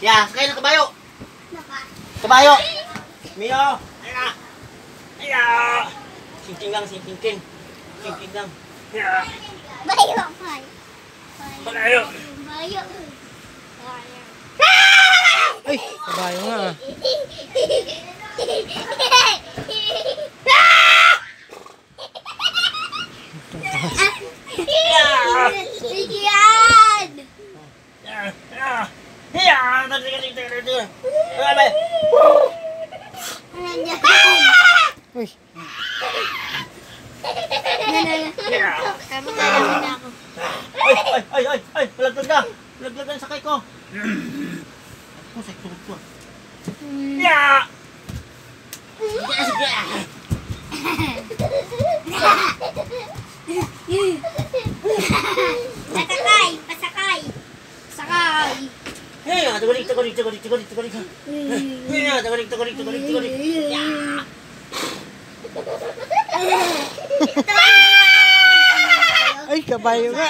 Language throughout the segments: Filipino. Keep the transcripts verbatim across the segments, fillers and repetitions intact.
Ya, sakay ng kabayo. Kabayo. Mio. Ayan. Ayan. Singking lang, singking king. Singking lang. Ayan. Bayo. Kabayo. Bayo. Ay, kabayo nga. Yan! Hiya! Nandiyan. Uy, Tama na ako. Ay, ay, ay, ay, ay, malaglag na. Malaglag na yung sakay ko. Ang sakit tuhod ko. Hiya! Sige, sige. Pasakay! Pasakay! Pasakay! Hiya! Tagulik, tagulik, tagulik, tagulik, tagulik. Hiya! Tagulik, tagulik, tagulik, tagulik. Hiya! ay, kabayo nga.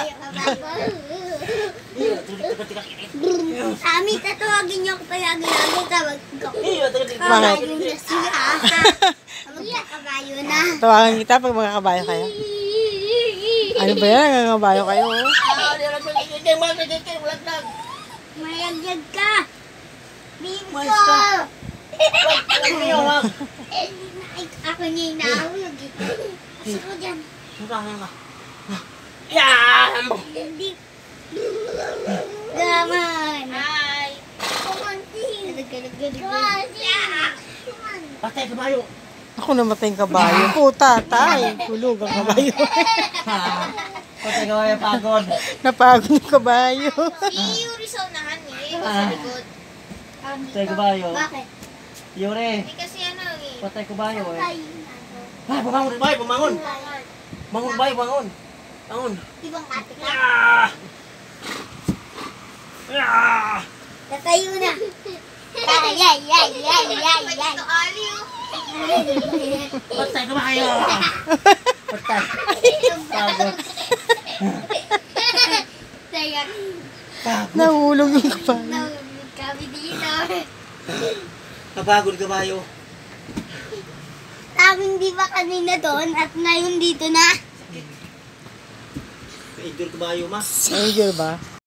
Hiya! Tagulik, tagulik, tagulik. Ami, tatawagin niyo ako palagi-lagi. Tawag ko. Hiya! Tagulik, Kabayo tagulik. na siya. Magkakabayo na. Tawagan kita pag mga kabayo kayo. Ano ba yan? Nangangabayo kayo? Oh. Ah, di lang nagkikik, malaglag, malaglag. Mayagyan ka. Bibi ko. Mais ka. Alam niyo, ha? Ay, ako niya yung nahulog. Gusto ko dyan. Hangga, hangga. Yan! Hindi. Gaman. Hi. Kumanti. Kumanti. Patay, kabayo. Ako namatay yung kabayo. Puta, tay. Hulog ang kabayo. Patay, kabayo, pagod. Napagod yung kabayo. Si Yuri sa unahan eh. Sa likod. Patay, kabayo. Bakit? Yuri, Hindi kasi ano eh. patay, kabayo, eh. Ay, Ay, bumangon, kabayo, bumangon. Bangon, kabayo, bangon. Bangon. ibang ate ka. Ah! Ah! Tatayo na. Ay, ay, ay, ay, ay, ay. Patay, kabayo. Patay. Pagod. Sayang. Pagod. Nahulog yung kabayo. Nahulog kami dito. Napagod, kabayo. Taming di ba kanina doon at ngayon dito na? May idol, kabayo, ma. Major ba?